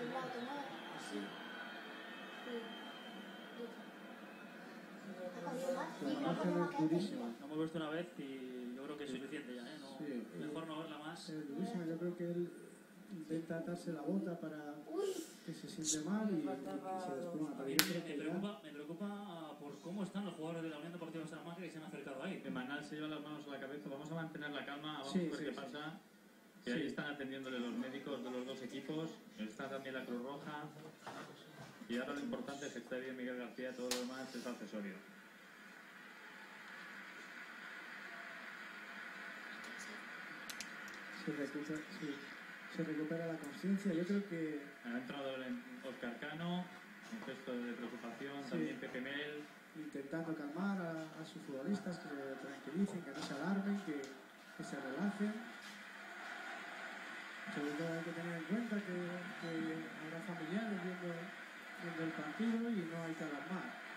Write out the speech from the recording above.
Lo hemos visto una vez y yo creo que es suficiente ya, ¿eh? No, sí, mejor no verla más. Es durísimo, yo creo que él intenta atarse la bota para que se siente mal y se desploma. Me preocupa por cómo están los jugadores de la Unión Deportiva Salamanca que se han acercado ahí. Manal se lleva las manos a la cabeza. Vamos a mantener la calma, vamos a ver qué pasa. Que ahí están atendiéndole los médicos de los dos equipos, está también la Cruz Roja. Y ahora lo importante es que esté bien Miguel García, todo lo demás es accesorio. Se recupera la conciencia. Yo creo que ha entrado Óscar Cano, un gesto de preocupación, también Pepe Mel, intentando calmar a sus futbolistas, que se tranquilicen, que no se alarmen, que se relajen. Sobre todo hay que tener en cuenta que habrá familiares viendo el partido y no hay que alarmar.